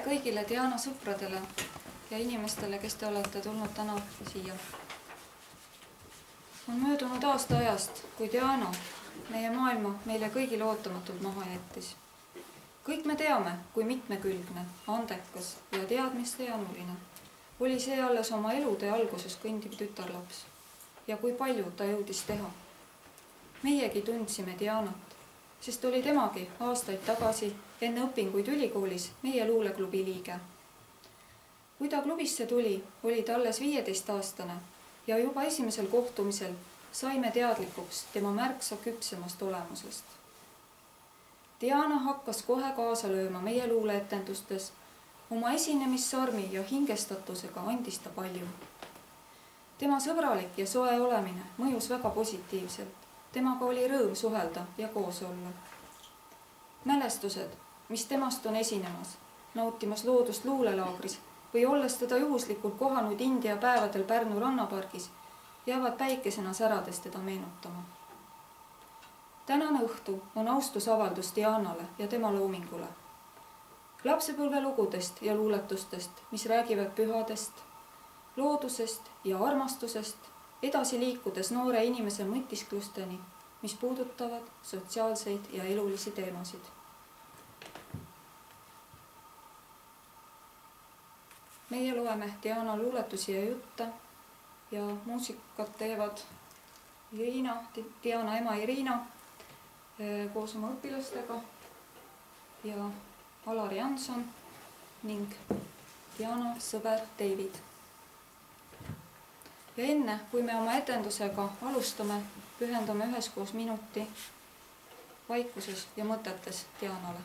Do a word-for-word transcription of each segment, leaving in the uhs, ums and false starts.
kõigile Diana sõpradele ja inimestele, kes te olete tulnud täna siia. On möödunud aasta ajast, kui Diana meie maailma meile kõigile ootamatult maha jättis. Kõik me teame, kui mitmekülgne, andekas ja teadmiste januline oli see alles oma elude alguses kõndiv tütarlaps ja kui palju ta jõudis teha. Meiegi tundsime Dianat, sest oli temagi aastaid tagasi enne õpinguid ülikoolis meie luuleklubi liige. Kui ta klubisse tuli, oli ta alles viieteistaastane ja juba esimesel kohtumisel saime teadlikuks tema märksa küpsemast olemusest. Diana hakkas kohe kaasa lööma meie luuleetendustes, oma esinemissarmi ja hingestatusega andis ta palju. Tema sõbralik ja soe olemine mõjus väga positiivselt, temaga oli rõõm suhelda ja koos olla. Mälestused, mis temast on esinemas, nautimas loodust luulelaagris või olles teda juhuslikult kohanud India päevadel Pärnu rannapargis, jäävad päikesena särades teda meenutama. Tänane õhtu on austusavaldus Dianale ja tema loomingule. Lapsepõlve lugudest ja luuletustest, mis räägivad pühadest, loodusest ja armastusest, edasi liikudes noore inimese mõtisklusteni, mis puudutavad sotsiaalseid ja elulisi teemasid. Meie loeme Diana luuletusi ja jutte ja muusikat teevad Irina, Diana ema Irina koos oma õpilastega ja Alar Janson ning Diana sõber David. Ja enne, kui me oma etendusega alustame, pühendame üheskoos minuti vaikuses ja mõtetes Dianale.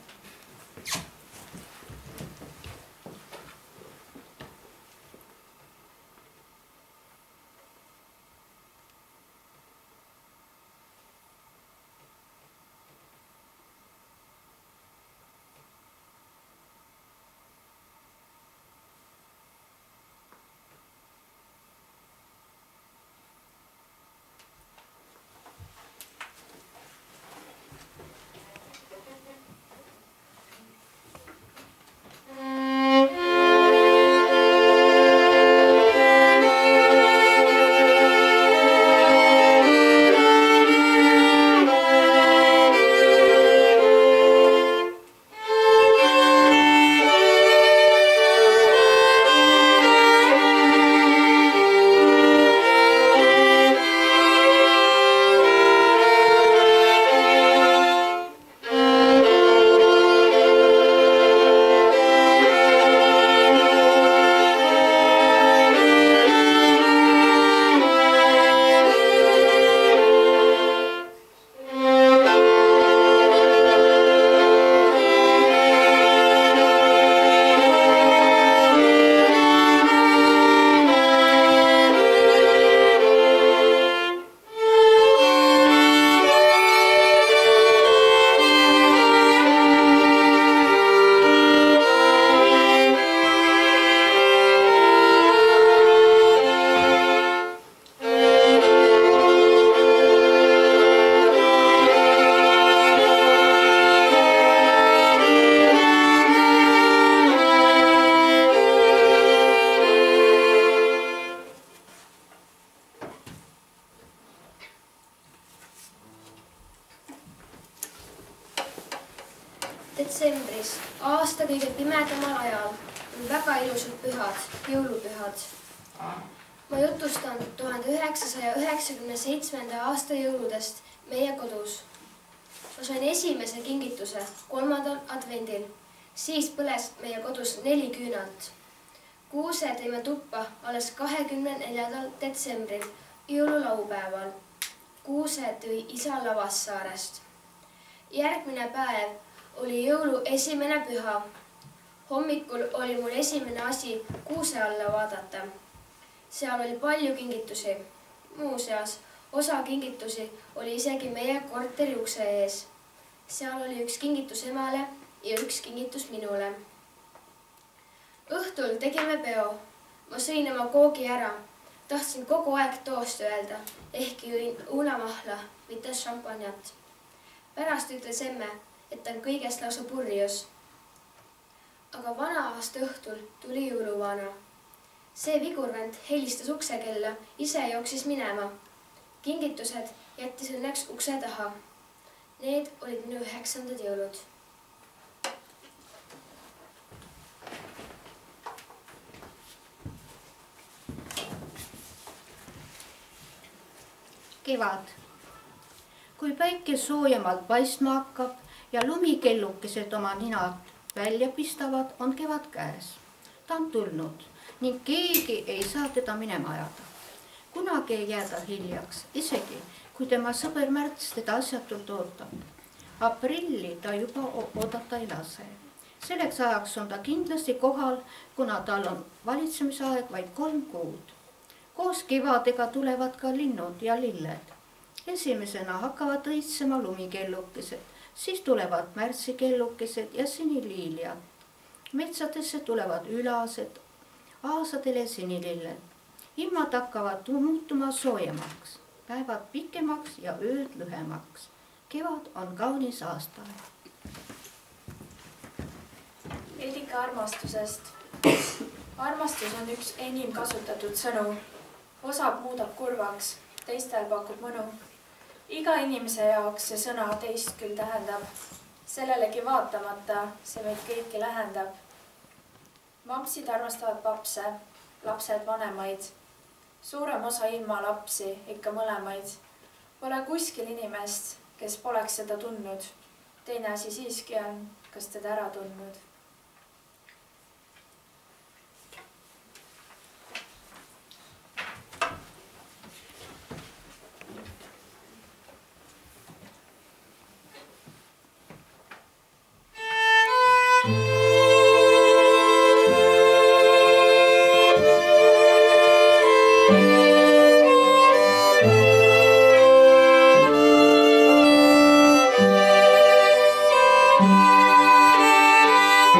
Detsembris, aasta kõige pimedamal ajal, on väga ilusad pühad, jõulupühad. Ma jutustan tuhande üheksasaja üheksakümne seitsmenda aasta jõuludest meie kodus. Ma sain esimese kingituse kolmandal advendil, siis põles meie kodus neli küünalt. Kuuse tõime tuppa alles kahekümne neljandal detsembril, jõululaupäeval. Kuuse tõi isa Lavassaarest. Järgmine päev oli jõulu esimene püha. Hommikul oli mul esimene asi kuuse alla vaadata. Seal oli palju kingitusi. Muuseas, osa kingitusi oli isegi meie korteri ukse ees. Seal oli üks kingitus emale ja üks kingitus minule. Õhtul tegime peo. Ma sõin oma koogi ära. Tahtsin kogu aeg toost öelda, ehkki jõin uunamahla, mitte šampanjat. Pärast ütles emme, et on kõigest lausa purjus. aga vana aasta õhtul tuli jõuluvana. See vigurvend helistas uksekella, ise jooksis minema. Kingitused jättis õnneks ukse taha. Need olid minu üheksandad jõulud. Kevad. Kui päike soojemalt paistma hakkab ja lumikellukesed oma ninad välja pistavad, on kevad käes. Ta on tulnud ning keegi ei saa teda minema ajada. Kunagi ei jääda hiljaks, isegi kui tema sõber Märts teda asjatult ootab. Aprilli ta juba oodata ei lase. Selleks ajaks on ta kindlasti kohal, kuna tal on valitsemisaeg vaid kolm kuud. Koos kevadega tulevad ka linnud ja lilled. Esimesena hakkavad õitsema lumikellukesed, siis tulevad märtsikellukesed ja siniliiliad. Metsadesse tulevad ülased, aasadele sinililled. Ilmad hakkavad muutuma soojemaks, päevad pikemaks ja ööd lühemaks. Kevad on kaunis aastaaeg. Veidike armastusest. Armastus on üks enim kasutatud sõnu. Osad muudab kurvaks, teistel pakub mõnu. Iga inimese jaoks see sõna teist küll tähendab. Sellelegi vaatamata see meid kõiki lähendab. Mampsid armastavad papse, lapsed vanemaid. Suurem osa ilma lapsi, ikka mõlemaid. Pole kuskil inimest, kes poleks seda tundnud. Teine asi siiski on, kas teda ära tundnud. Thank you.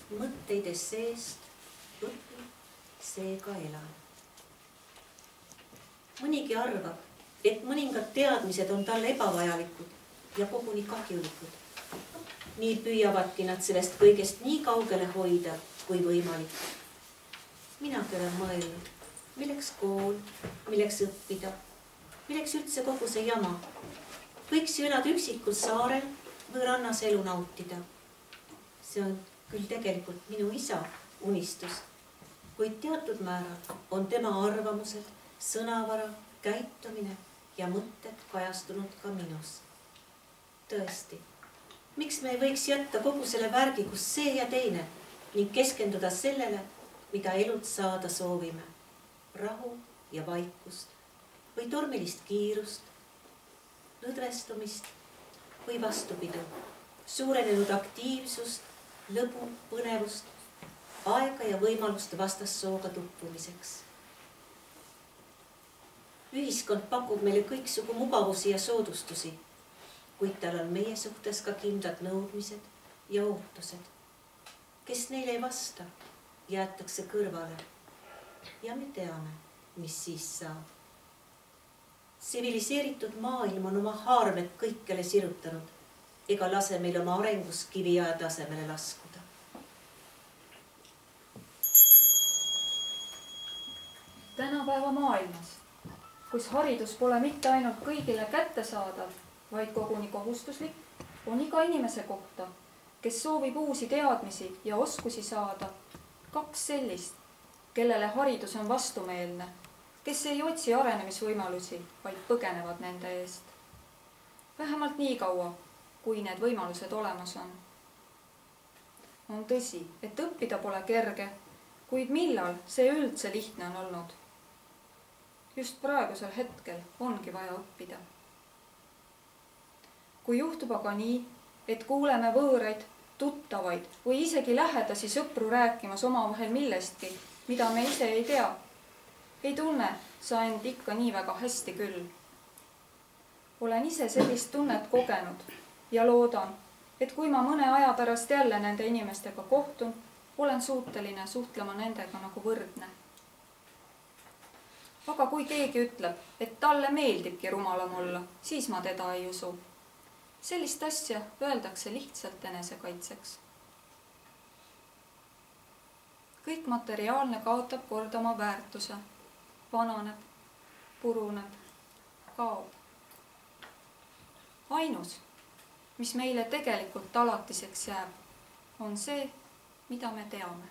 mõtteid esseest, õpi, seega elan. Mõnigi arvab, et mõningad teadmised on talle ebavajalikud ja koguni kahjulikud. Nii püüavadki nad sellest kõigest nii kaugele hoida kui võimalik. Minagi olen mõelnud, milleks kool, milleks õppida, milleks üldse kogu see jama. Võiks ju elada üksikul saarel või rannas elu nautida. See on küll tegelikult minu isa unistus, kuid teatud määral on tema arvamused, sõnavara, käitumine ja mõtted kajastunud ka minus. Tõesti, miks me ei võiks jätta kogu selle värgi, kus see ja teine ning keskenduda sellele, mida elult saada soovime. Rahu ja vaikust või tormilist kiirust, lõdvestumist või vastupidu, suurenenud aktiivsust, lõbu, põnevust, aega ja võimalust vastassooga tuppumiseks. Ühiskond pakub meile kõiksugu mugavusi ja soodustusi, kuid tal on meie suhtes ka kindlad nõudmised ja ootused. Kes neile ei vasta, jäetakse kõrvale ja me teame, mis siis saab. Tsiviliseeritud maailm on oma haarmed kõikjale sirutanud ega lase meil oma arengus kiviaja tasemele laskuda. Tänapäeva maailmas, kus haridus pole mitte ainult kõigile kättesaadav, vaid koguni kohustuslik, on iga inimese kohta, kes soovib uusi teadmisi ja oskusi saada, kaks sellist, kellele haridus on vastumeelne, kes ei otsi arenemisvõimalusi, vaid põgenevad nende eest. Vähemalt nii kaua, kui need võimalused olemas on. On tõsi, et õppida pole kerge, kuid millal see üldse lihtne on olnud? Just praegusel hetkel ongi vaja õppida. Kui juhtub aga nii, et kuuleme võõraid, tuttavaid või isegi lähedasi sõpru rääkimas omavahel millestki, mida me ise ei tea, ei tunne sa end ikka nii väga hästi küll. Olen ise sellist tunnet kogenud ja loodan, et kui ma mõne aja pärast jälle nende inimestega kohtun, olen suuteline suhtlema nendega nagu võrdne. Aga kui keegi ütleb, et talle meeldibki rumalam olla, siis ma teda ei usu. Sellist asja öeldakse lihtsalt enesekaitseks. Kõik materiaalne kaotab kord oma väärtuse, vananeb, puruneb, kaob. Ainus, mis meile tegelikult alatiseks jääb, on see, mida me teame.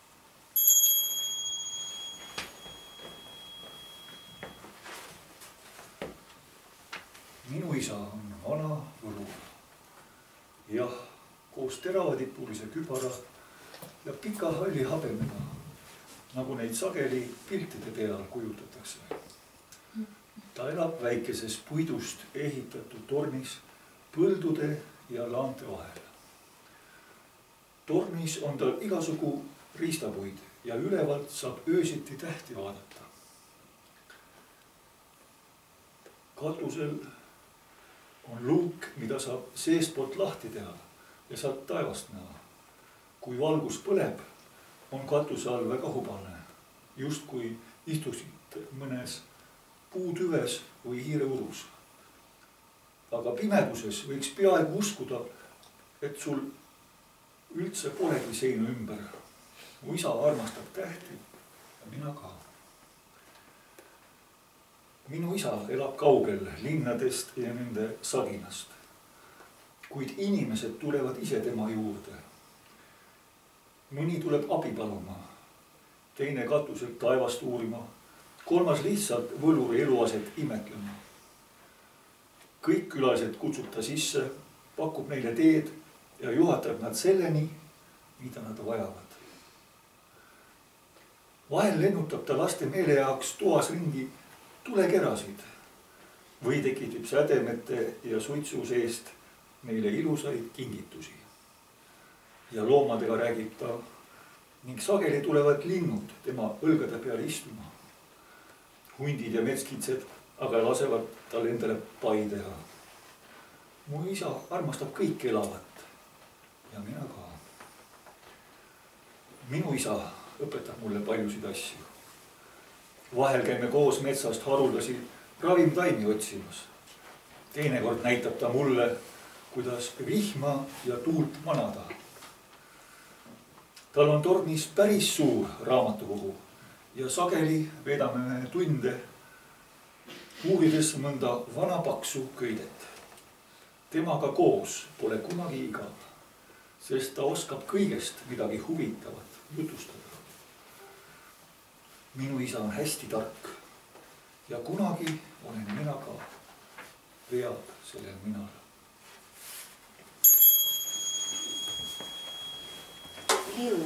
Minu isa on vana Võru. Jah, koos teravadipulise kübara ja pika halli habemega, nagu neid sageli piltide peal kujutatakse. Ta elab väikeses puidust ehitatud tornis põldude ja laante vahel. Tornis on tal igasugu riistapuid ja ülevalt saab öösiti tähti vaadata. Katusel on luuk, mida saab seestpoolt lahti teha ja saab taevast näha. Kui valgus põleb, on katuse all väga hubane, just kui istuksid mõnes puutüves või hiireudus. Aga pimeduses võiks peaaegu uskuda, et sul üldse polegi seinu ümber. Mu isa armastab tähti ja mina ka. Minu isa elab kaugel linnadest ja nende saginast, kuid inimesed tulevad ise tema juurde. Mõni tuleb abi paluma, teine katuselt taevast uurima, kolmas lihtsalt võluri eluaset imetlema. Kõik külased kutsub ta sisse, pakub neile teed ja juhatab nad selleni, mida nad vajavad. Vahel lennutab ta laste meele jaoks toas ringi tulekerasid või tekitib sädemete ja suitsu seest neile ilusaid kingitusi. Ja loomadega räägib ta ning sageli tulevad linnud tema õlgade peale istuma. Hundid ja metskitsed aga lasevad tal endale pai teha. Mu isa armastab kõik elavat ja mina ka. minu isa õpetab mulle paljusid asju. Vahel käime koos metsast haruldasi ravimtaimi otsimas. Teinekord näitab ta mulle, kuidas vihma ja tuult manada. Tal on tornis päris suur raamatukogu ja sageli veedame me tunde uurides mõnda vana paksu köidet. Temaga koos pole kunagi igav, sest ta oskab kõigest midagi huvitavat jutustada. Minu isa on hästi tark ja kunagi olen mina ka vead sellel minal. Liu.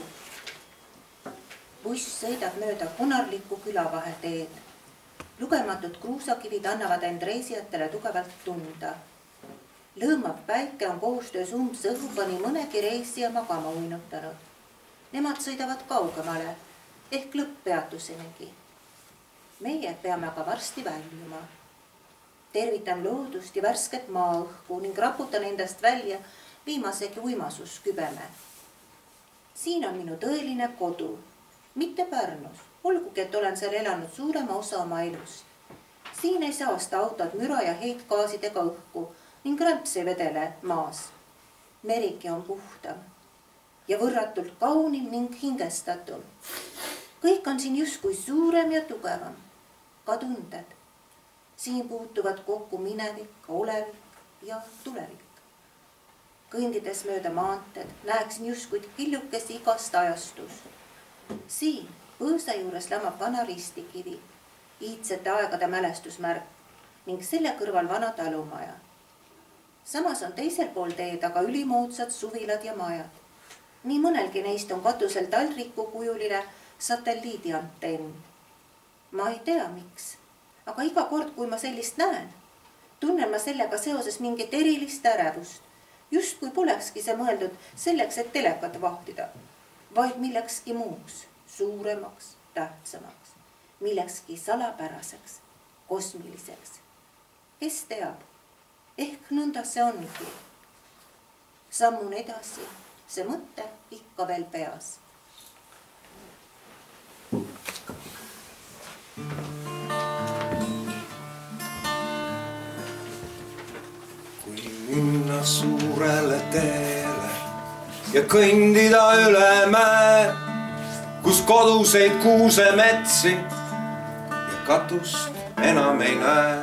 Buss sõidab mööda Konarlikku külavaheteed. Lugematud kruusakivid annavad end reisijatele tugevalt tunda. Lõõmav päike on koostöös umbs õhupani mõnegi reisija magama uinutanud. Nemad sõidavad kaugemale, ehk lõpppeatusenegi. Meie peame aga varsti väljuma. Tervitan loodust ja värsket maaõhku ning raputan endast välja viimasegi uimasuskübeme. Siin on minu tõeline kodu, mitte Pärnus, olgugi, et olen seal elanud suurema osa oma elust. Siin ei saasta autod müra ja heitgaasidega õhku ning rämps ei vedele maas. Merike on puhtam ja võrratult kaunim ning hingestatum. Kõik on siin justkui suurem ja tugevam. Ka tunded. Siin puutuvad kokku minevik, olevik ja tulevik. Kõndides mööda maanteed näeksin justkui killukesi igast ajastus. Siin põõsa juures lamab vana ristikivi, iidsete aegade mälestusmärk ning selle kõrval vana talumaja. Samas on teisel pool teed aga ülimoodsad suvilad ja majad. Nii mõnelgi neist on katusel taldriku kujuline satelliidiantenn. Ma ei tea, miks, aga iga kord, kui ma sellist näen, tunnen ma sellega seoses mingit erilist ärevust. Just kui polekski see mõeldud selleks, et telekat vahtida, vaid millekski muuks, suuremaks, tähtsamaks, millekski salapäraseks, kosmiliseks. Kes teab, ehk nõnda see ongi. Sammun edasi, see mõte ikka veel peas. Minna suurele teele ja kõndida üle mäe, kus koduseid kuusemetsi ja katust enam ei näe.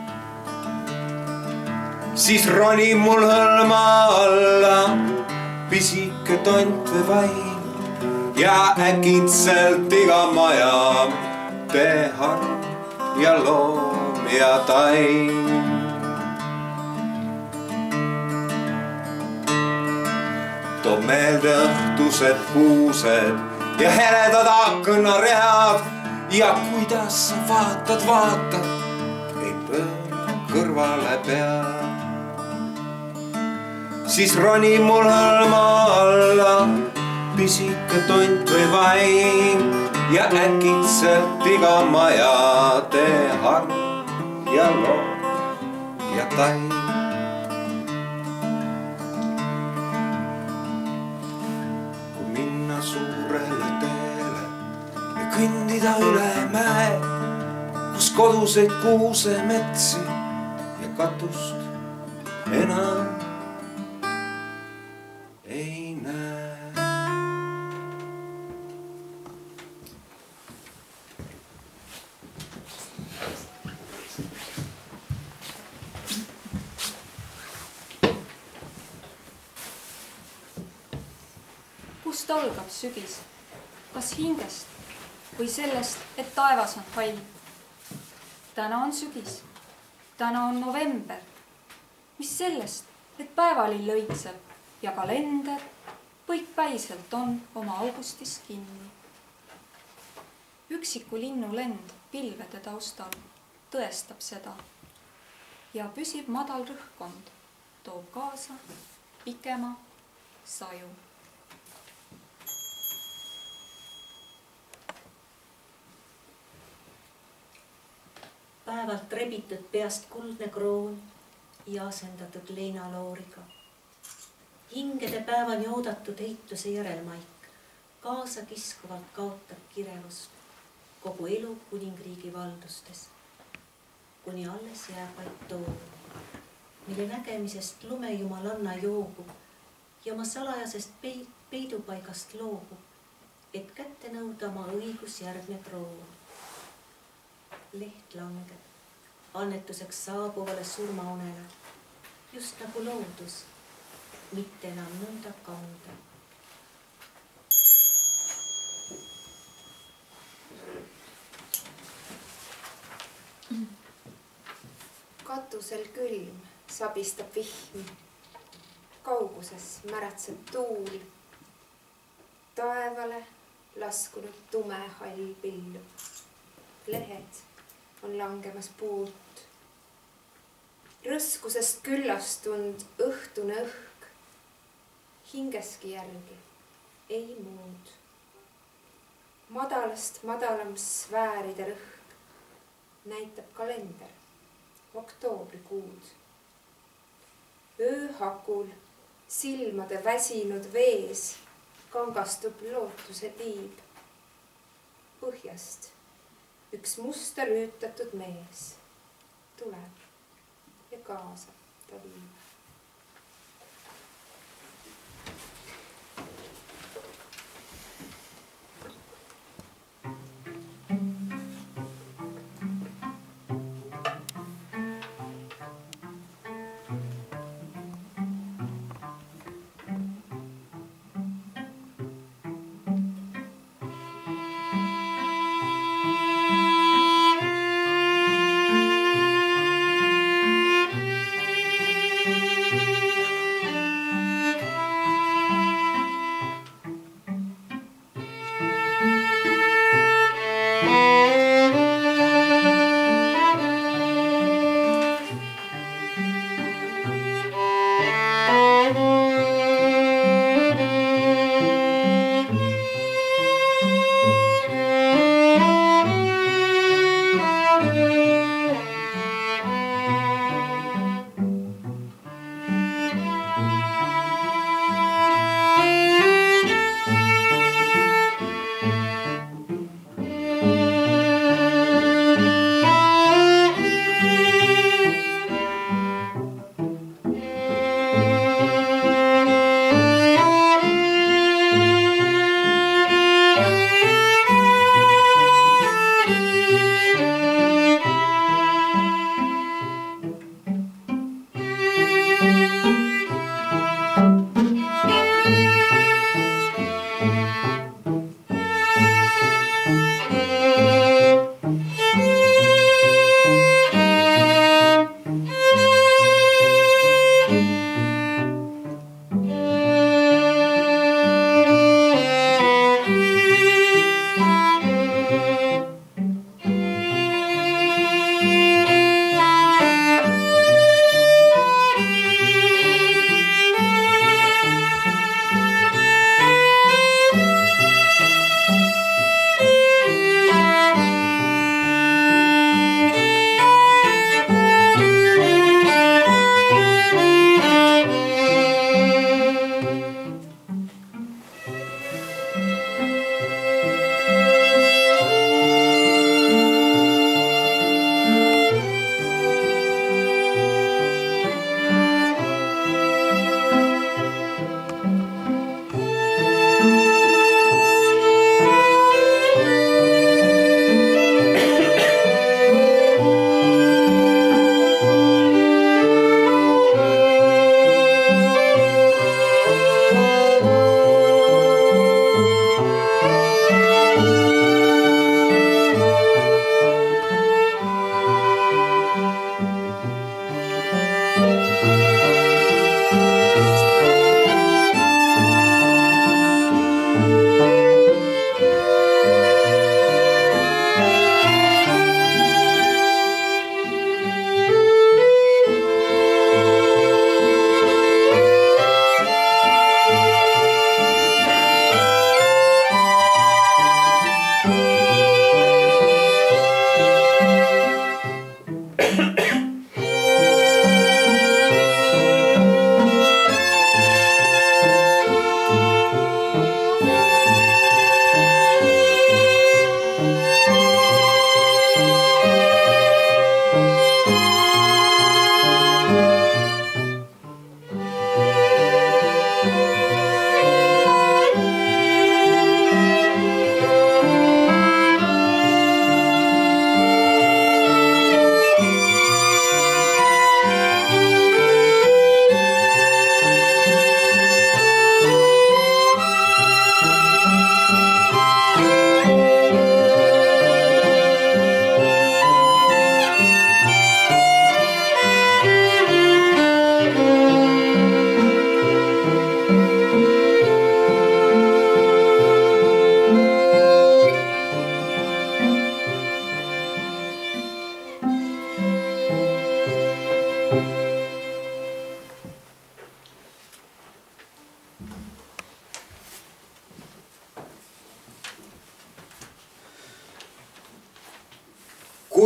Siis ronib mul hõlma alla pisike tont või vaim ja äkitselt iga maja teharm ja loom ja taim. Toob meelde õhtused kuused ja heledad aknaread ja kuidas sa vaatad, vaatad, ei pööra kõrvale pea. Siis ronib mul hõlma alla pisike tont või vaim ja äkitselt iga maja teharm ja loom ja taim. Suurele teele ja kõndida üle mäe, kus koduseid kuusemetsi ja katust enam ei näe. Kust algab sügis? Kas hingest või sellest, et taevas on hall? Täna on sügis. Täna on november. Mis sellest, et päevalill õitseb ja kalender põikpäiselt on oma augustis kinni. Üksiku linnu lend pilvede taustal tõestab seda ja püsib madal rõhkkond toob kaasa pikema saju. Päevalt rebitud peast kuldne kroon ja asendatud leinalooriga. Hingede päevani oodatud eituse järelmaik, kaasa kiskuvalt kaotab kirevust kogu elu kuningriigi valdustes, kuni alles jääb vaid too, mille nägemisest lumejumalanna joogub ja oma salajasest peidupaigast loobub, et kätte nõuda oma õigusjärgne troon. Leht langeb annetuseks saabuvale surmaunele, just nagu loodus, mitte enam nõnda kanda. Katusel külm sabistab vihm, kauguses märatseb tuul, taevale laskunud tume hall pillu. Lehed on langemas puult. Rõskusest küllastund õhtune õhk, hingeski järgi ei muud. Madalast madalam sfääride rõhk näitab kalender oktoobrikuud. Ööhakul silmade väsinud vees kangastub lootuse tiib. Põhjast üks musta lüütatud mees tuleb ja kaasa ta viib. Thank you.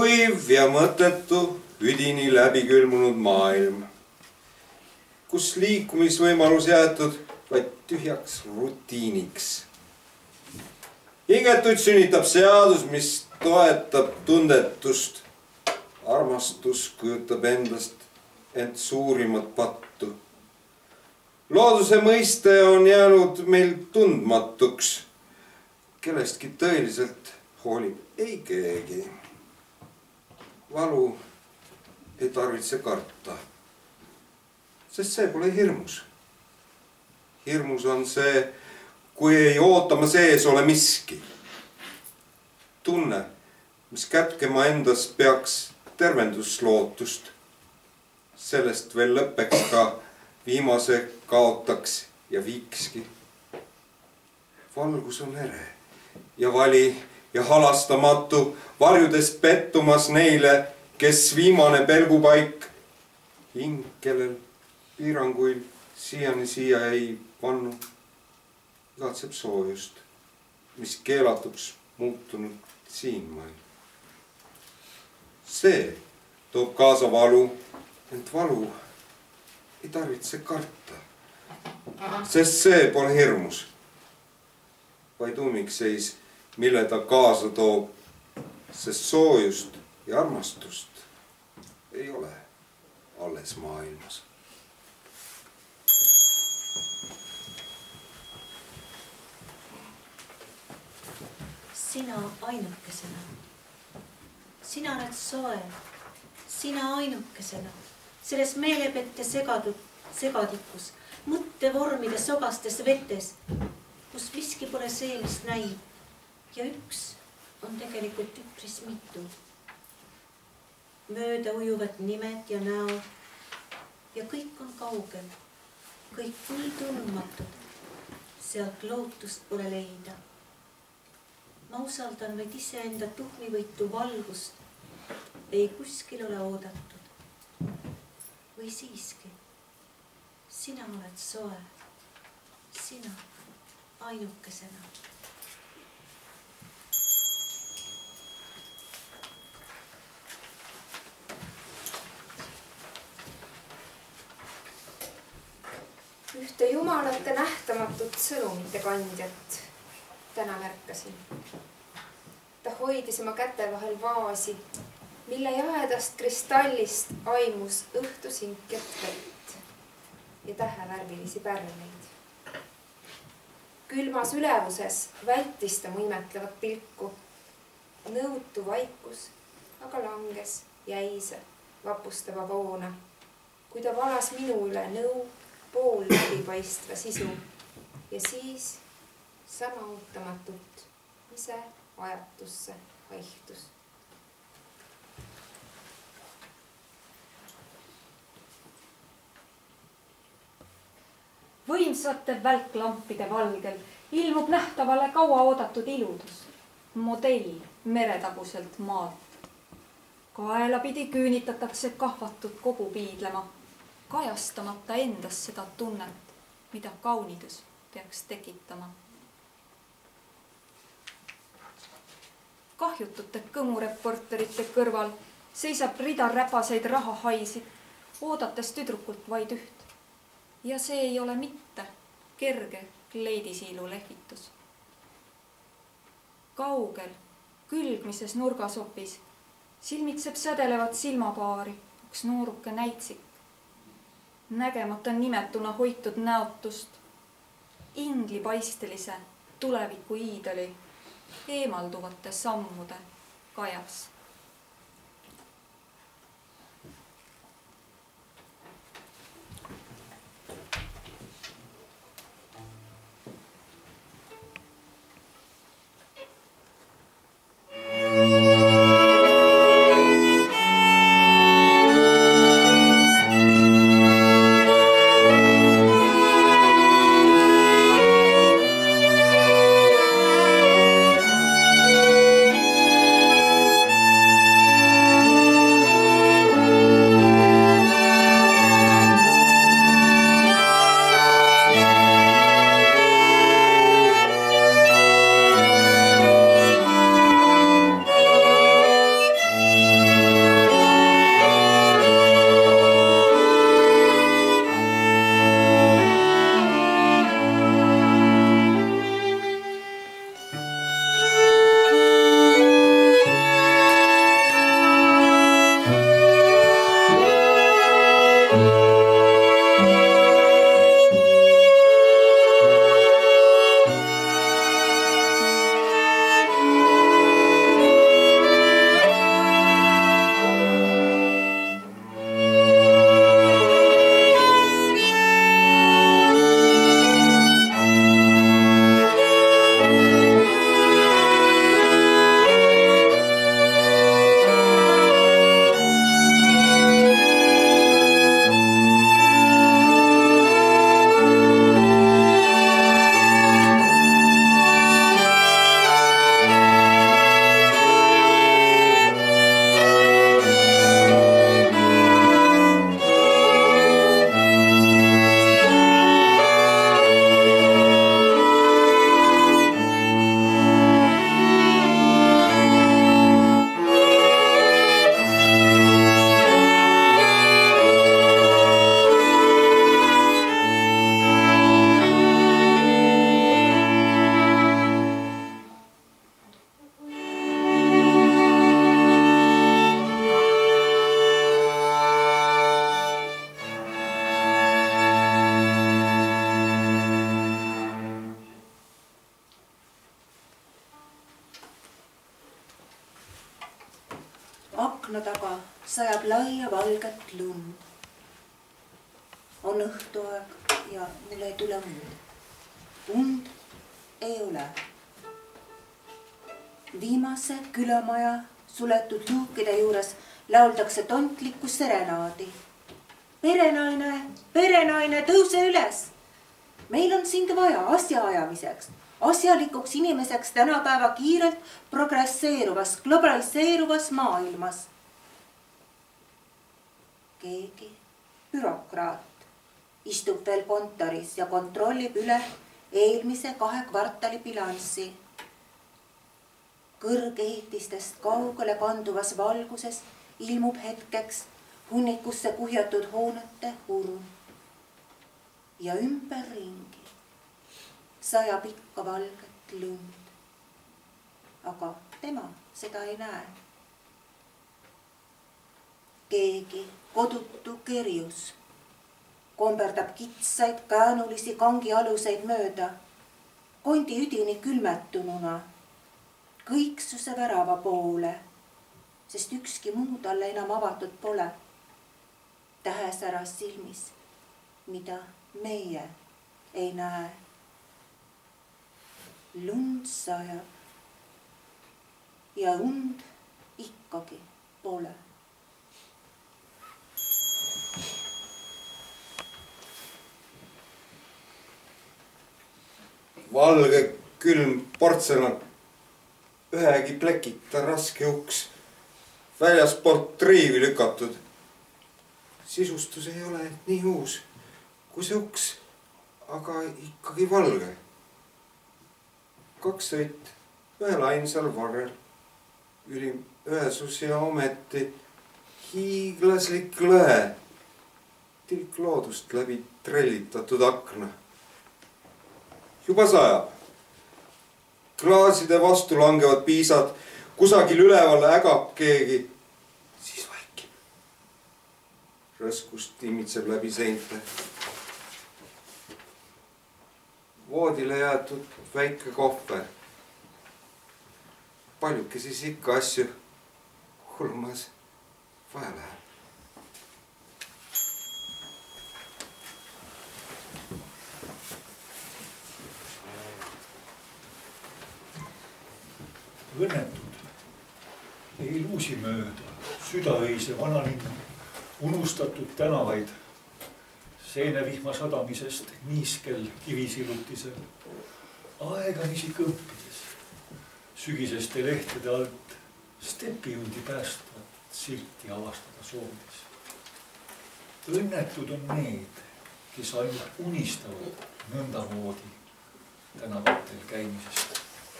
kuiv ja mõttetu, üdini läbi külmunud maailm, kus liikumisvõimalus jäetud vaid tühjaks rutiiniks. Hingetuid sünnitab seadus, mis toetab tundetust. Armastus kujutab endast ent suurimat pattu. Looduse mõiste on jäänud meil tundmatuks. Kellestki tõeliselt hoolib ei keegi. Valu ei tarvitse karta, sest see pole hirmus. Hirmus on see, kui ei ootama sees ole miski. Tunne, mis kätkema endas peaks tervenduslootust. Sellest veel lõppeks ka viimase kaotaks ja viikski. Valgus on ere ja vali ja halastamatu, varjudes pettumas neile, kes viimane pelgupaik, hing, kellel piiranguil siiani siia ei pannu, igatseb soojust, mis keelatuks muutunud siinmail. See toob kaasa valu, ent valu ei tarvitse karta, sest see pole hirmus, vaid ummikseis, mille ta kaasa toob, sest soojust ja armastust ei ole alles maailmas. Sina ainukesena. Sina oled soe. Sina ainukesena. Selles meelepette segadud, segadikus, mõttevormide sogastes vetes, kus miski pole see, mis näib. Ja üks on tegelikult üpris mitu. Mööda ujuvad nimed ja näod. Ja kõik on kaugel. Kõik nii tundmatud. Sealt lootust pole leida. Ma usaldan vaid iseenda tuhmivõitu valgust. Ei kuskil ole oodatud. Või siiski, sina oled soe. Sina ainukesena. Ühte jumalate nähtamatut sõnumite kandjat täna märkasin. Ta hoidis oma käte vahel vaasi, mille jahedast kristallist aimus õhtusinket vett ja tähevärvilisi pärleid. Külmas ülevuses vältis ta mu imetlevat pilku. Nõutu vaikus, aga langes jäise vapustava voona, kui ta valas minu üle nõu pool läbipaistva sisu ja siis sama ootamatult ise ajatusse haihtus. Võimsate välklampide valgel ilmub nähtavale kaua oodatud iludus. Modell meretaguselt maalt. Kaelapidi küünitatakse kahvatud kogu piidlema, kajastamata endas seda tunnet, mida kaunidus peaks tekitama. Kahjutute kõmureporterite kõrval seisab rida räpaseid rahahaisid, oodates tüdrukult vaid üht. Ja see ei ole mitte kerge kleidisiilu lehvitus. Kaugel, külgmises nurgasopis silmitseb sädelevat silmapaari üks nooruke näitsik. Nägemata nimetuna hoitud näotust, inglipaistelise tuleviku iidoli eemalduvate sammude kajas. Thank you. akna taga sajab laia valget lund. On õhtuaeg ja mul ei tule und. Und ei ole. Viimase külamaja suletud luukide juures lauldakse tontlikku serenaadi. Perenaine, perenaine, tõuse üles! Meil on sind vaja asjaajamiseks, asjalikuks inimeseks tänapäeva kiirelt progresseeruvas, globaliseeruvas maailmas. Keegi bürokraat istub veel kontoris ja kontrollib üle eelmise kahe kvartali bilanssi. Kõrgehitistest kaugele kanduvas valguses ilmub hetkeks hunnikusse kuhjatud hoonete hurm. Ja ümberringi sajab ikka valget lund. Aga tema seda ei näe. Keegi kodutu kerjus komberdab kitsaid käänulisi kangialuseid mööda, kondi üdini külmetununa, kõiksuse värava poole, sest ükski muu talle enam avatud pole. Tähesäras silmis, mida meie ei näe. Lund sajab ja und ikkagi pole. Valge külm portselan, ühegi plekita raske uks, väljaspoolt triivi lükatud. Sisustus ei ole nii uus kui see uks, aga ikkagi valge. Kaks sõit ühel ainsal varrel, ülim ühesus ja ometi hiiglaslik lõhe, tilk loodust läbi trellitatud akna. Juba sajab. Klaaside vastu langevad piisad, kusagil üleval ägab keegi, siis vaikib. Rõskust timitseb läbi seinte. Voodile jäetud väike kohver. Paljuke siis ikka asju hulmas vaja läheb. Õnnetud ei luusi mööda südaöise vanalinna, unustatud tänavaid, seenevihma sadamisest niiskel kivisilutisel, aegamisi kõmpides, sügiseste lehtede alt stepihundi päästvat silti avastada soovis. Õnnetud on need, kes ainult unistavad nõndamoodi tänavatel käimisest.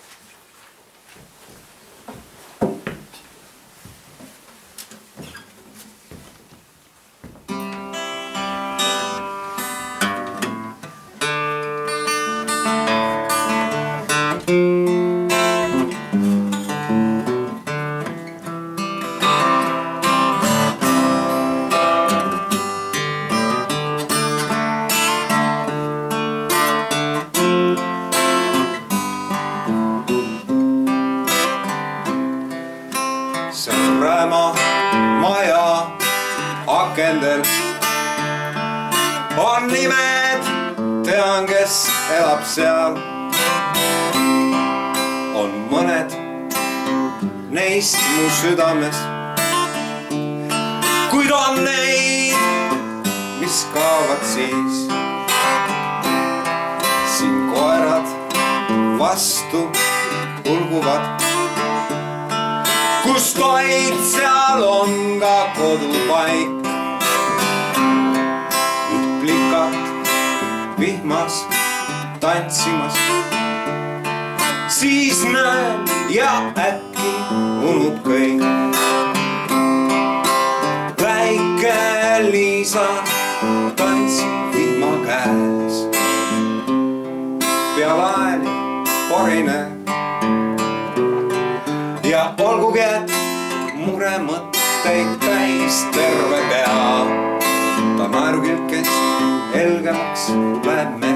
On nimed, tean, kes elab seal. On mõned neist mu südames, kuid on neid, mis kaovad siis. Siin koerad vastu ulguvad, kust vaid seal on ka kodupaik. Vihmas tantsimas, siis näen ja äkki unub kõik. Väike Liisa tantsib vihma käes, pealaeni porine. Ja olgugi, et muremõtteid täis terve pea, ta naerukilkest helgemaks läheb mehed.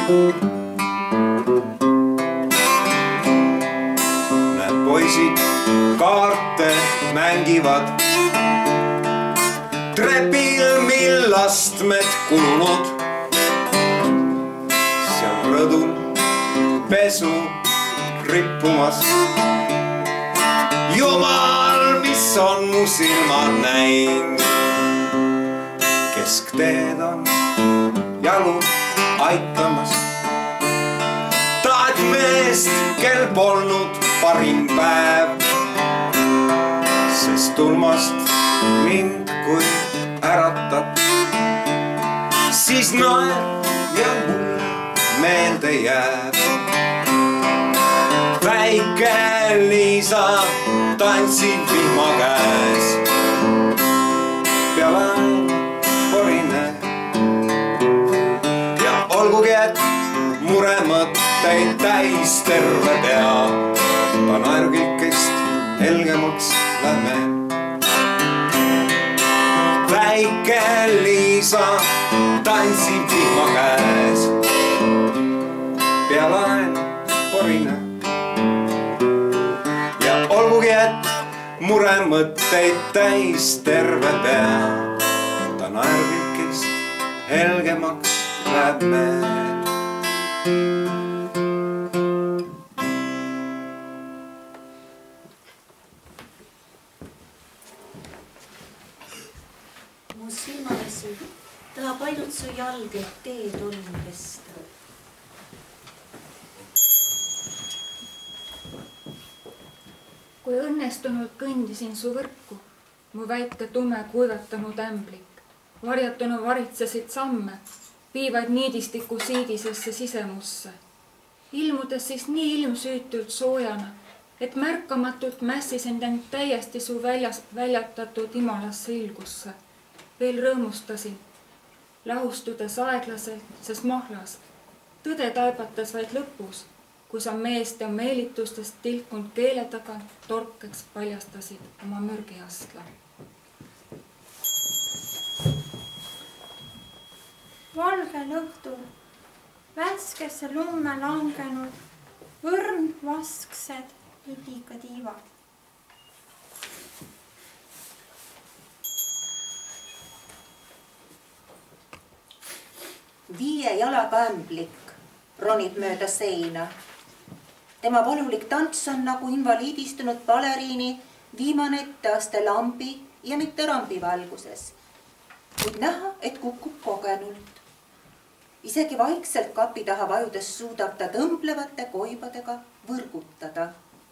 Näed poisid kaarte mängivad trepil, mil astmed kulunud. Seal rõdul pesu rippumas. Jumal, mis on mu silmad näinud. Keskteed on jalu aitamas. Tahad meest, kel polnud parim päev, sest tulmast mind kui äratab, siis naer ja mulle meelde jääb. Väike Liisa tantsib vihma käes, peale porine. Ja olgugi, et muremõtteid täis terve pea, ta naerukilkest helgemaks lähme. Väike Liisa tantsib vihma käes, pealaen porine. Ja olgugi, et muremõtteid täis terve pea, ta naerukilkest helgemaks lähme. Mu silmavesi tahab ainult su jalge teed olnu pesta. Kui õnnestunult kõndisin su võrku, mu väike tume kuivatanud ämblik, varjatunu varitsesid samme, viivad niidistiku siidisesse sisemusse. Ilmudes siis nii ilmsüütult soojana, et märkamatult mässisin end täiesti su väljas, väljatatud imalasse ilgusse. Veel rõõmustasin, lahustudes aeglaselt, sest mahlas. Tõde taibatas vaid lõpus, kui sa meest ja meelitustest tilkunud keele tagant torkeks paljastasid oma mürgiastla. Valgel õhtul, värskesse lumme langenud, võrn vasksed üdika tiivad. Viie jalaga ämblik ronib mööda seina. Tema valulik tants on nagu invaliidistunud baleriini viimane etteaste lambi ja mitte rambi valguses. Kuid näha, et kukub kogenult. Isegi vaikselt kapi taha vajudes suudab ta tõmblevate koibadega võrgutada.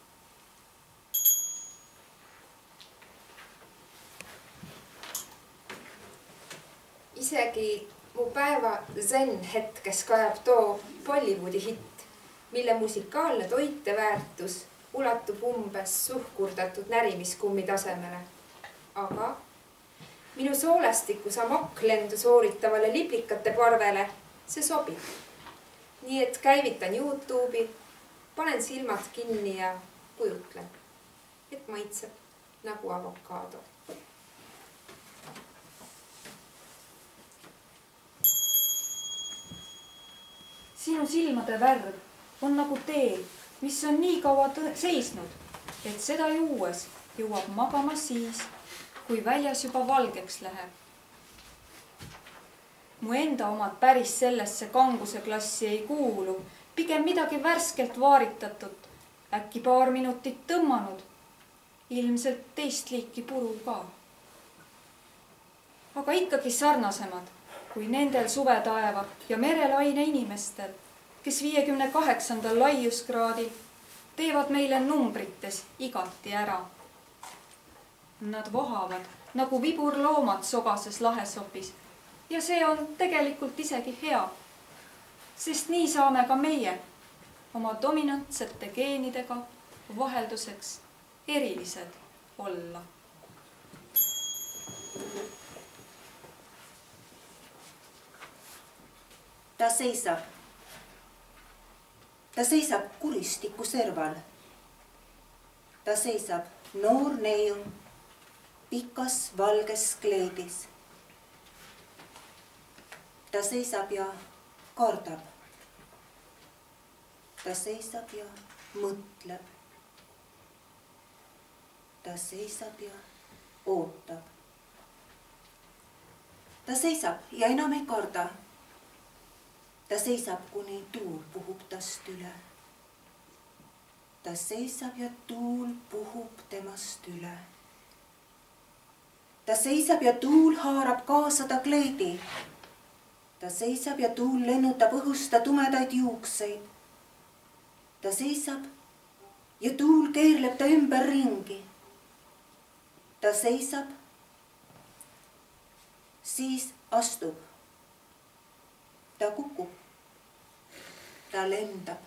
Isegi mu päeva zen hetkes kajab too Bollywoodi hitt, mille musikaalne toiteväärtus ulatub umbes suhkurdatud närimiskummi tasemele. Aga minu soolestiku samaklendu sooritavale liblikate parvele see sobib. Nii et käivitan YouTube'i, panen silmad kinni ja kujutlen, et maitseb nagu avokaado. Sinu silmade värv on nagu tee, mis on nii kaua seisnud, et seda juues jõuab magama siis, kui väljas juba valgeks läheb. Mu enda omad päris sellesse kanguse klassi ei kuulu, pigem midagi värskelt vaaritatut, äkki paar minutit tõmmanud, ilmselt teist liiki puru ka. Aga ikkagi sarnasemad kui nendel suvetaeva ja merelaine inimestel, kes viiekümne kaheksandal laiuskraadil teevad meile numbrites igati ära. Nad vohavad nagu viburloomad sogases lahesopis ja see on tegelikult isegi hea, sest nii saame ka meie oma dominantsete geenidega vahelduseks erilised olla. Ta seisab. Ta seisab kuristiku serval. Ta seisab noor neiu pikas valges kleidis. Ta seisab ja kardab. ta seisab ja mõtleb. ta seisab ja ootab. ta seisab ja enam ei karda. ta seisab, kuni tuul puhub tast üle. ta seisab ja tuul puhub temast üle. ta seisab ja tuul haarab kaasa ta kleedi. ta seisab ja tuul lennutab õhust ta tumedaid juukseid. ta seisab ja tuul keerleb ta ümber ringi. ta seisab, siis astub. ta kukub. ta lendab.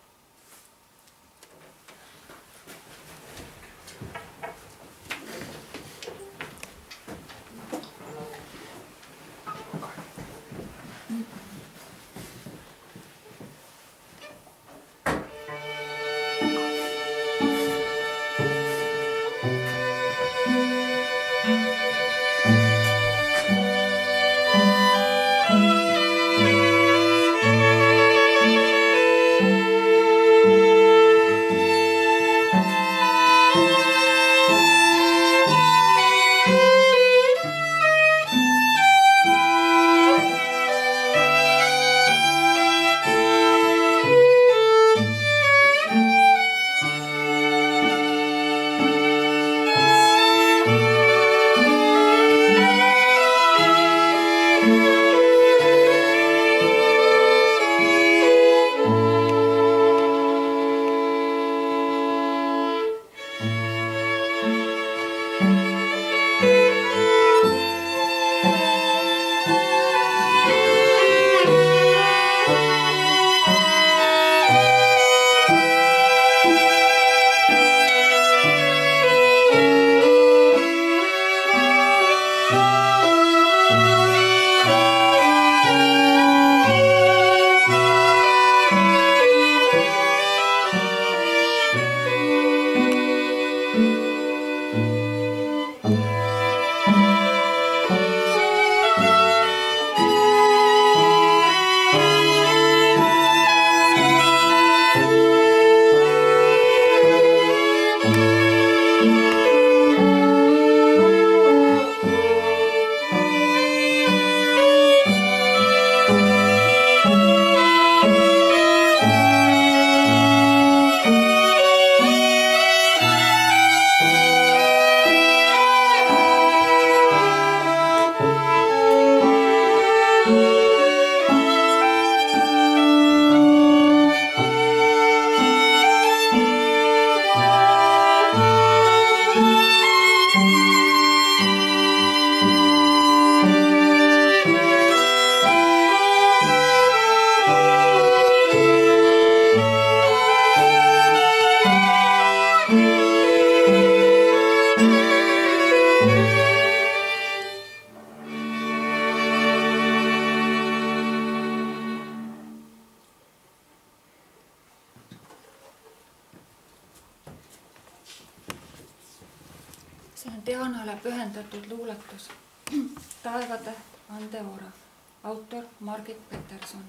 see on Dianale pühendatud luuletus Taevatäht Andeora, autor Margit Peterson.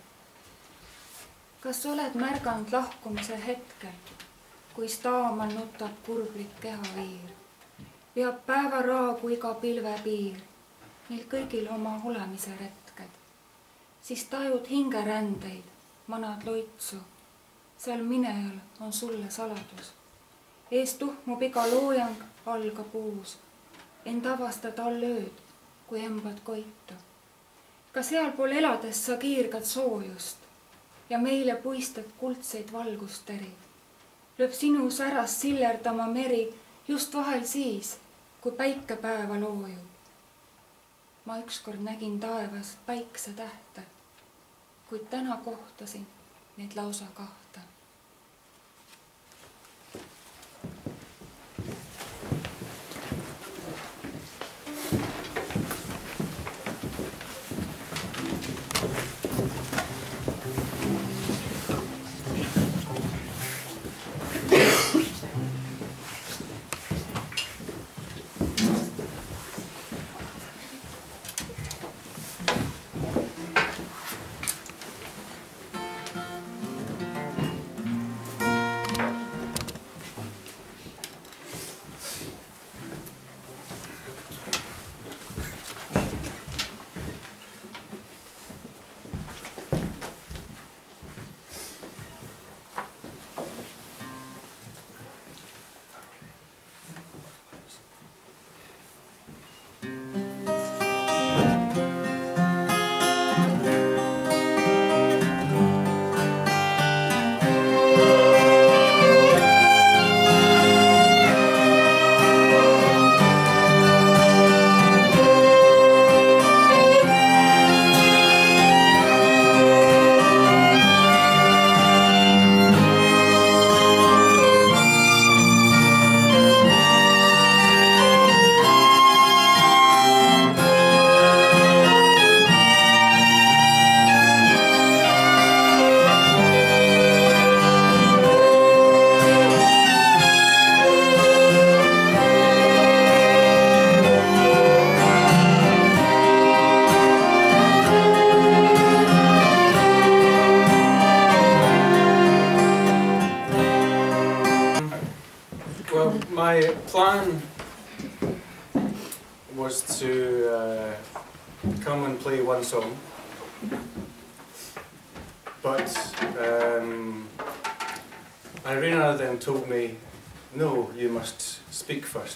Kas oled märganud lahkumise hetkel, kui staamal nutab kurblik kehaviir, veab päevaraagu iga pilvepiir, neil kõigil oma olemise retked, siis tajud hingerändeid, manad loitsu, seal minejal on sulle saladus. Ees tuhmub iga loojang, algab uus, end avastad all ööd, kui embad koitu. Ka sealpool elades sa kiirgad soojust ja meile puistad kuldseid valgusterid. Lööb sinu särast sillerdama meri just vahel siis, kui päikepäeva loojub. Ma ükskord nägin taevas päiksetähte, kuid täna kohtasin neid lausa kahte. plan was to uh, come and play one song, but um, Irina then told me, no, you must speak first.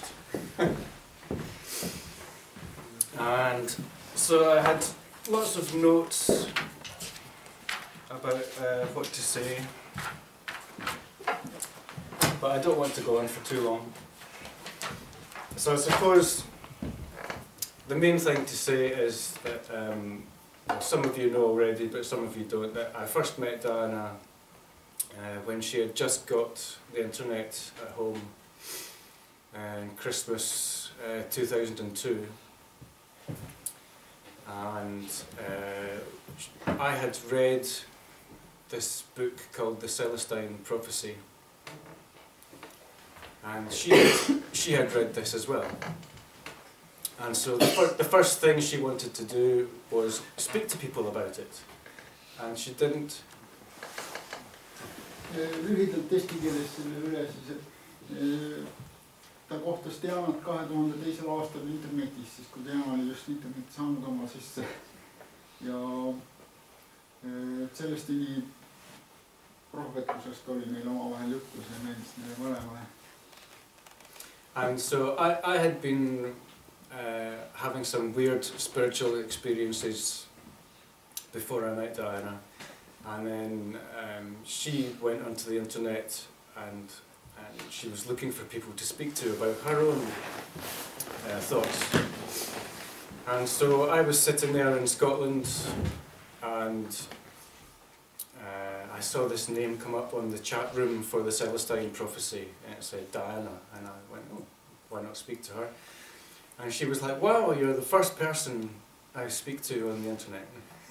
And so I had lots of notes about uh, what to say, but I don't want to go on for too long. So I suppose the main thing to say is that um, well, some of you know already, but some of you don't, that I first met Diana uh, when she had just got the internet at home in Christmas uh, two thousand two. And uh, I had read this book called The Celestine Prophecy, and she had, she had read this as well. And so the, fir the first thing she wanted to do was speak to people about it, and she didn't. Lühidalt eesti keeles selle üle siis, et ta kohtas Dianat kahe tuhande teisel aastal internetis, siis kui Diana oli just internetti saanud oma sisse. Ja Celestini prohvetusest oli meil omavahel juttu, see meeldis meile mõlemale. And so I, I had been uh, having some weird spiritual experiences before I met Diana, and then um, she went onto the internet and, and she was looking for people to speak to about her own uh, thoughts. And so I was sitting there in Scotland, and uh, I saw this name come up on the chat room for the Celestine Prophecy, and it said Diana, and I went, oh, why not speak to her? And she was like, wow, you're the first person I speak to on the internet.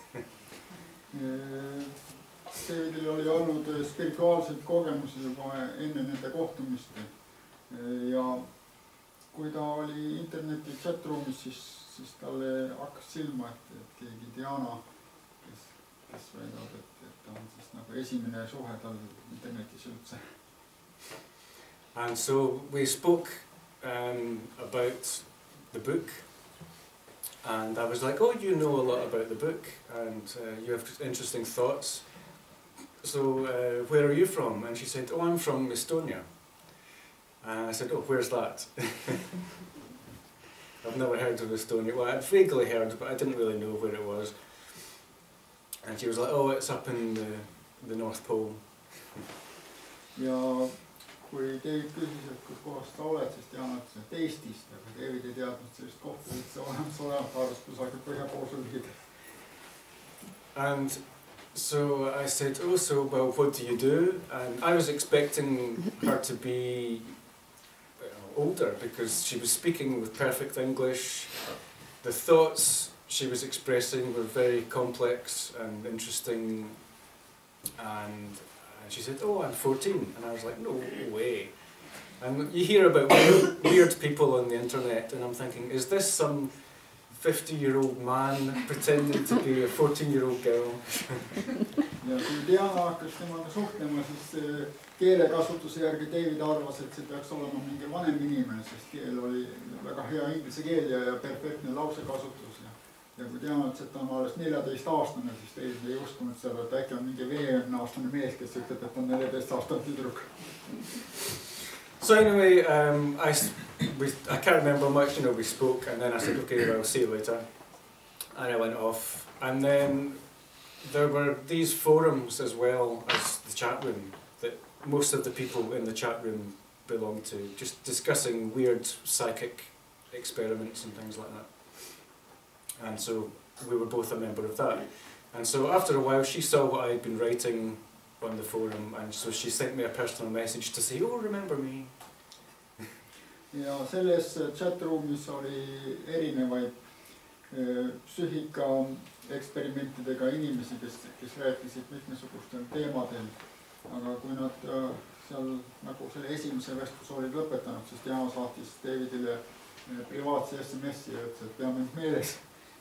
Davidil oli olnud spirituaalseid kogemusi juba enne nende kohtumist, ja kui ta oli interneti chatroomis, siis, siis talle hakkas silma, et, et keegi Diana, kes, kes väidab, et, et ta on siis nagu esimene suhe tal internetis üldse. And so we spoke um, about the book, and I was like, oh, you know a lot about the book, and uh, you have interesting thoughts. So uh, where are you from? And she said, oh, I'm from Estonia. And I said, oh, where's that? I've never heard of Estonia. Well, I'd vaguely heard, but I didn't really know where it was. And she was like, oh, it's up in the, the North Pole. Ja kui David küsis, et kus kohas ta oled, siis Diana ütles, et Eestist, aga David ei teadnud sellist kohta, et see olemas olemas arvas kusagil põhjapoolsel lihid. And so I said, oh, so, well, what do you do? And I was expecting her to be older, because she was speaking with perfect English. The thoughts she was expressing were very complex and interesting, and And she said, oh, I'm fourteen. And I was like, no way. And you hear about weird, weird people on the internet, and I'm thinking, is this some fifty-year-old man pretending to be a fourteen-year-old girl? Ja kui Diana hakkas temaga suhtlema, siis keelekasutuse järgi David arvas, et see peaks olema mingi vanem inimene, sest keel oli väga hea inglise keel ja, ja perfektne lausekasutus. Ja kui Diana ütles, et ta on alles neljateist aastane, siis David ei uskunud seda, et äkki on mingi viiekümne aastane mees, kes ütleb, et on neljateist aastane tüdruk. So anyway, um, I, we, I can't remember much, you know, we spoke, and then I said, okay, well, I'll see you later. And I went off. And then there were these forums as well as the chat room that most of the people in the chat room belonged to, just discussing weird psychic experiments and things like that. And so we were both a member of that. And so after a while she saw what I had been writing on the forum, and so she sent me a personal message to say, oh, remember me. Ja selles chatroomis oli erinevaid psüühika eksperimentidega inimesi, kes, kes rääkisid mitmesugustel teemadel. Aga kui nad seal nagu selle esimese vestluse olid lõpetanud, siis Diana saatis Davidile privaatse S M S-i ja ütles, et peame nüüd meeles.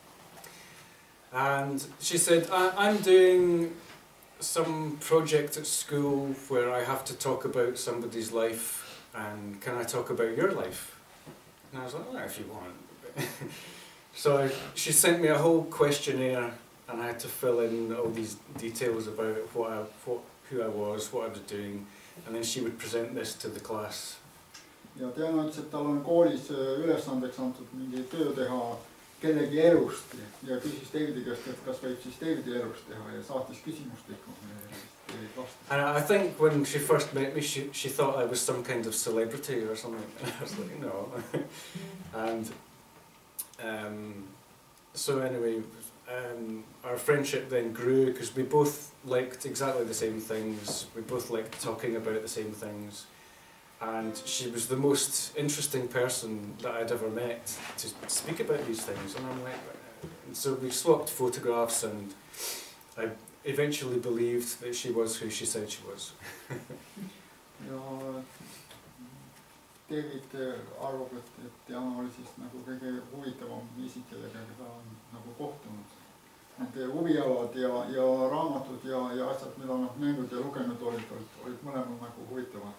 And she said, I I'm doing some project at school where I have to talk about somebody's life and can I talk about your life? And I was like, oh, if you want. So I, she sent me a whole questionnaire, and I had to fill in all these details about what I, what, who I was, what I was doing, and then she would present this to the class. Ja Diana ütles, et tal on koolis ülesandeks antud mingi töö teha kellegi elust ja küsis Davidi käest, et kas võib siis Davidi elust teha ja saatis küsimustiku. And I think when she first met me, she, she thought I was some kind of celebrity or something. And I was like, no. And um, so anyway, um, our friendship then grew because we both liked exactly the same things. We both liked talking about the same things. And she was the most interesting person that I'd ever met to speak about these things. And I'm like, and so we swapped photographs, and I eventually believed that she was who she said she was. Ja David arvab, et, et Diana oli siis nagu kõige huvitavam isik, kellega ta on nagu kohtunud. Nende huvialad ja, ja raamatud ja, ja asjad, mida nad näinud ja lugenud olid, olid, olid mõlemad nagu huvitavad.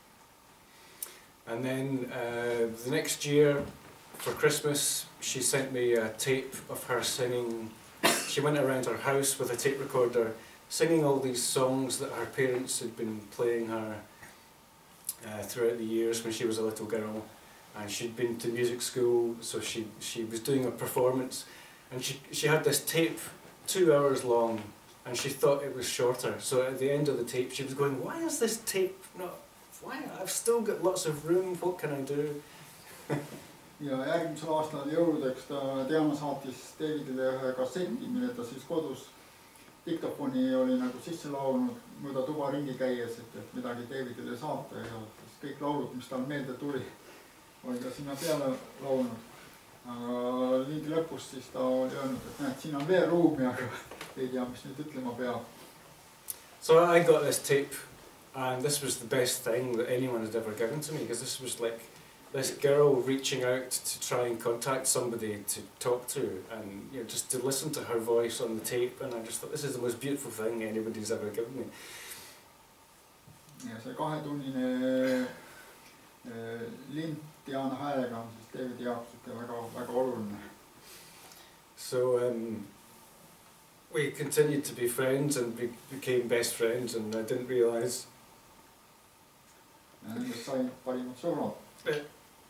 And then uh, the next year, for Christmas, she sent me a tape of her singing. She went around her house with a tape recorder, singing all these songs that her parents had been playing her uh, throughout the years when she was a little girl. And she'd been to music school, so she, she was doing a performance. And she, she had this tape two hours long, and she thought it was shorter. So at the end of the tape, she was going, why is this tape not... Why? I've still got lots of room, what can I do? Ja järgmisel aastal jõuludeks ta Diana saatis Davidile ühe kasseti, mille ta siis kodus diktofoni oli nagu sisse laulnud mööda tuba ringi käies, et, et midagi Davidile saata ja siis kõik laulud, mis tal meelde tuli, oli ta sinna peale laulnud. Aga liigi lõpus siis ta oli öelnud, et näed, siin on veel ruumi, aga ei tea, mis nüüd ütlema peab. So I got this tape. And this was the best thing that anyone had ever given to me, because this was like this girl reaching out to try and contact somebody to talk to, and you know, just to listen to her voice on the tape. And I just thought, this is the most beautiful thing anybody's ever given me. Ja see kahetunnine lint Diana häälega on siis Davidi jaoks väga, väga oluline. So um, we continued to be friends and we became best friends, and I didn't realise. Ja nendest sai parimad sõbrad.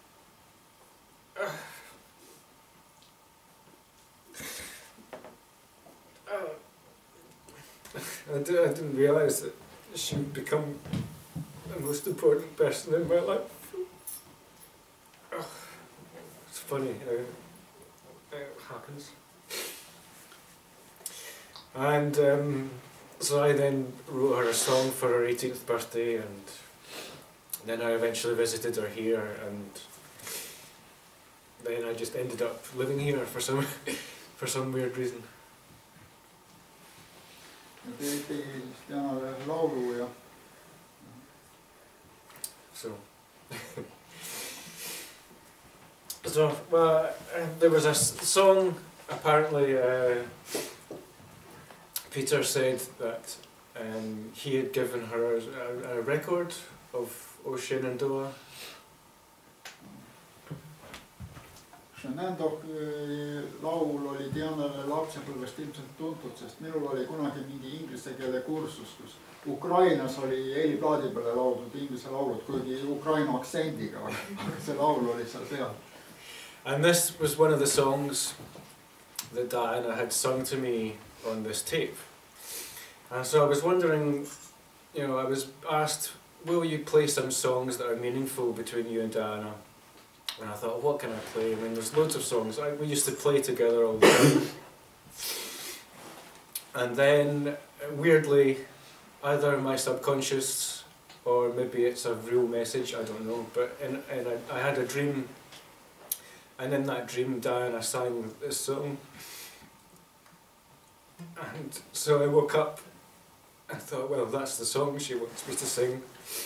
I, did, I didn't realise that she would become the most important person in my life. It's funny how it happens. And um, so I then wrote her a song for her eighteenth birthday, and then I eventually visited her here, and then I just ended up living here for some for some weird reason. So, so well, uh, there was a song apparently. Uh, Peter said that um, he had given her a, a record of O Shenandoah. Shenandoah laul oli Dianale lapsepõlvest ilmselt tuntud, sest minul oli kunagi mingi inglise keele kursus, kus Ukrainas oli heliplaadi peale lauldud inglise laulud, kuigi Ukraina aktsendiga, aga see laul oli seal peal. And this was one of the songs that Diana had sung to me on this tape. And so I was wondering, you know, I was asked, will you play some songs that are meaningful between you and Diana? And I thought, what can I play? I mean, there's loads of songs. I, we used to play together all the time. And then, weirdly, either my subconscious, or maybe it's a real message, I don't know, but in, in a, I had a dream, and in that dream Diana sang this song. And so I woke up, I thought, well, that's the song she wants me to sing.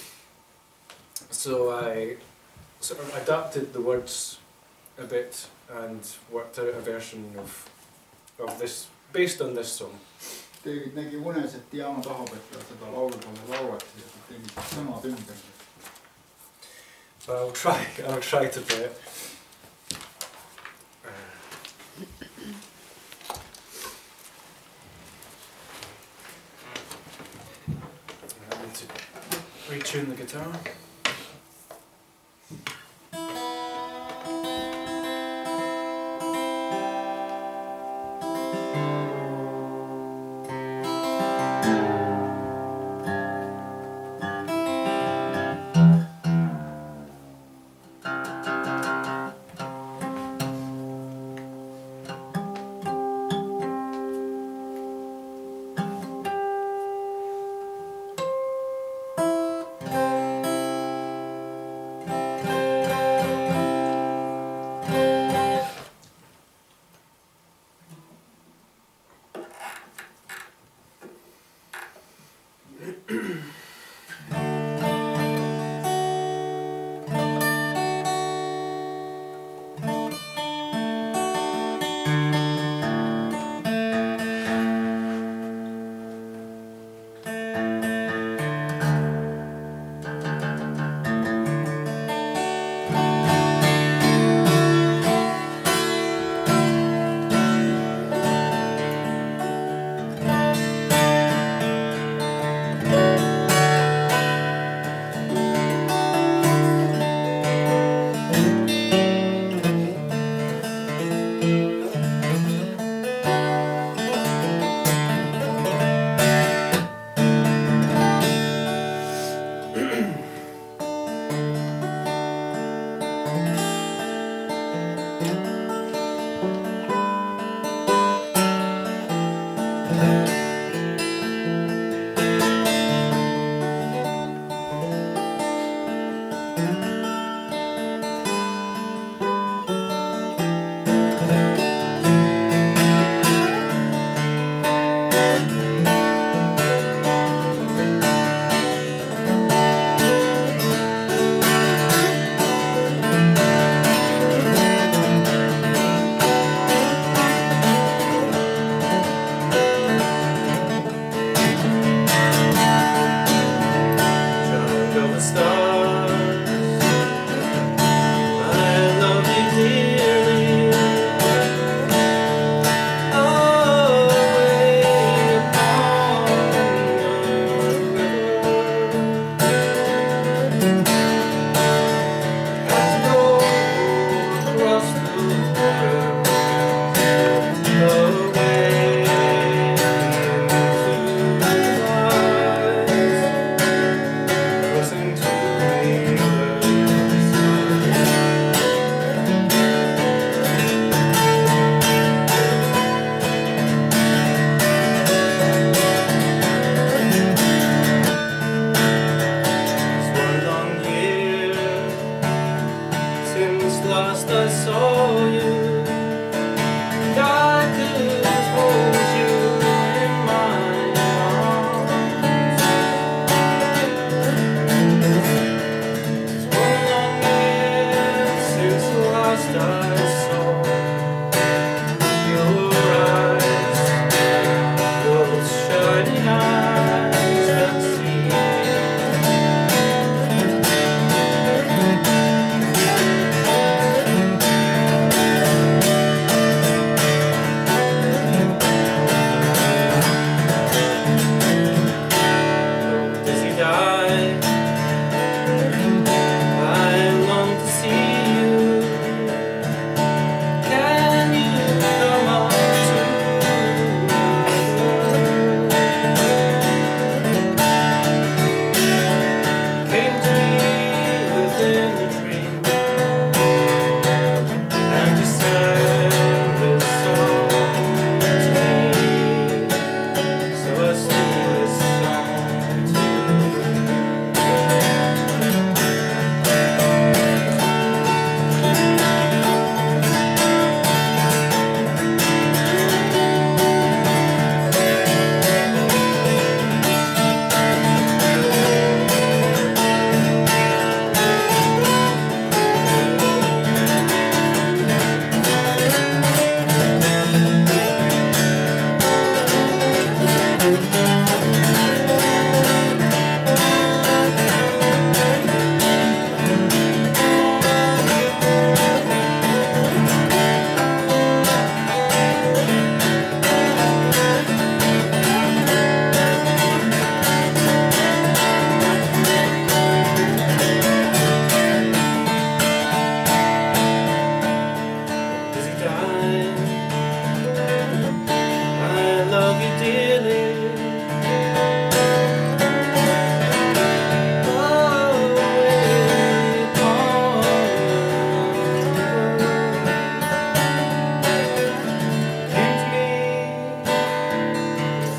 So I sort of adapted the words a bit and worked out a version of, of this, based on this song. David nägi unes, et Diana tahab, et ta seda laulu talle laulaks ja tegi sõnad ümber. But I'll try. I'll try to play it. I need to retune the guitar.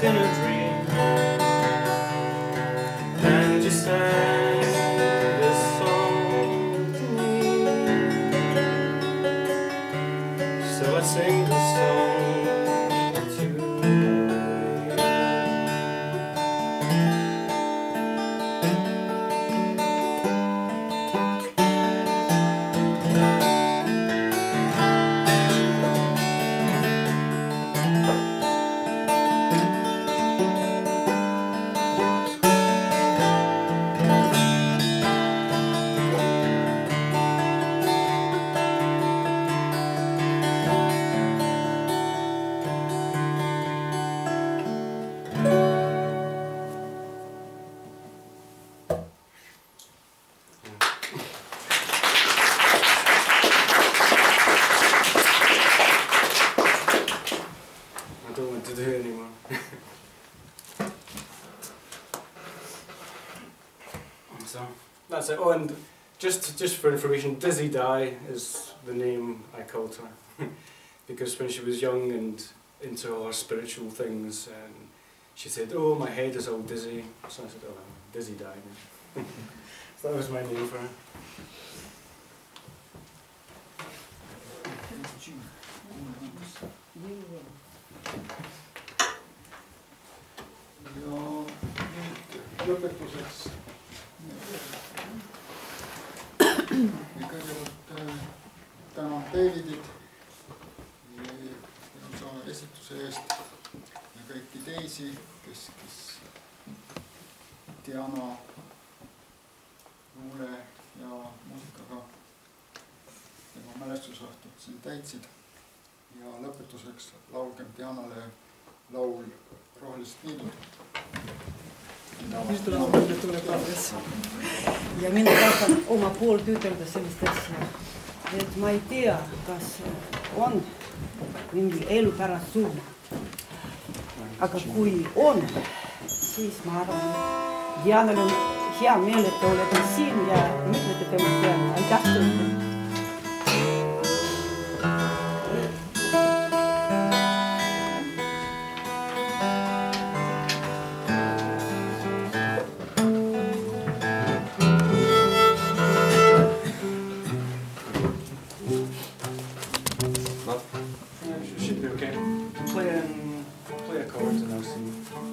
in a dream, and you sang this song to me. So I sing this song to you. I don't want to do it anymore. So that's it. Oh, and just just for information, Dizzy Di is the name I called her because when she was young and into all her spiritual things, and she said, "Oh, my head is all dizzy." So I said, "Oh, Dizzy Di." So that was my name for her. ja lõpetuseks kõigepealt tänan Davidit ilusa esituse eest ja kõiki teisi, kes, kes Diana luule ja muusikaga tema mälestusõhtut siin täitsid. Ja lõpetuseks laulgem Dianale laul Rohelised niidud. Nüüd laulda tuleb alles. Ja mina tahan oma poolt ütelda sellist asja, et ma ei tea, kas on mingi elu pärast surma. Aga kui on, siis ma arvan, Dianal on hea meel, et te olete siin ja mõtlete tema peale. Aitäh teile! Should be okay. Play, um, play a chord and I'll sing.